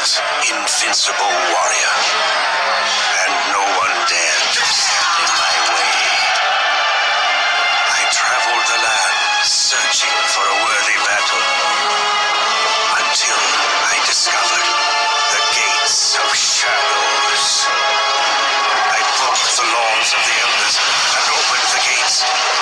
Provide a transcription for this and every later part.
invincible warrior, and no one dared to stand in my way. I traveled the land searching for a worthy battle, until I discovered the gates of shadows. I broke the laws of the elders and opened the gates.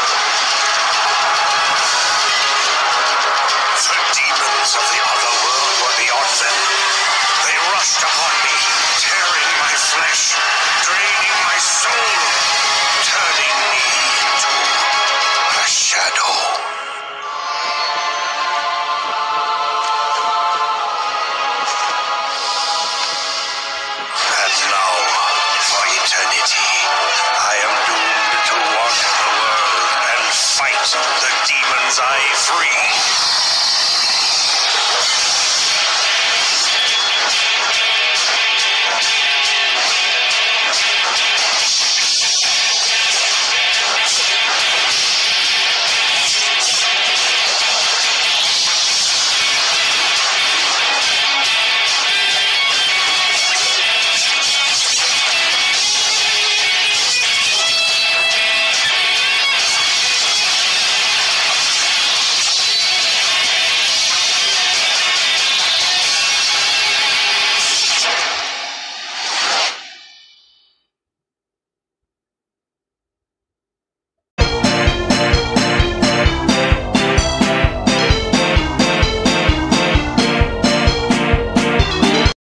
The demons of the other world were beyond them. They rushed upon me, tearing my flesh, draining my soul, turning me into a shadow. And now, for eternity, I am doomed to wander the world and fight the demons I free.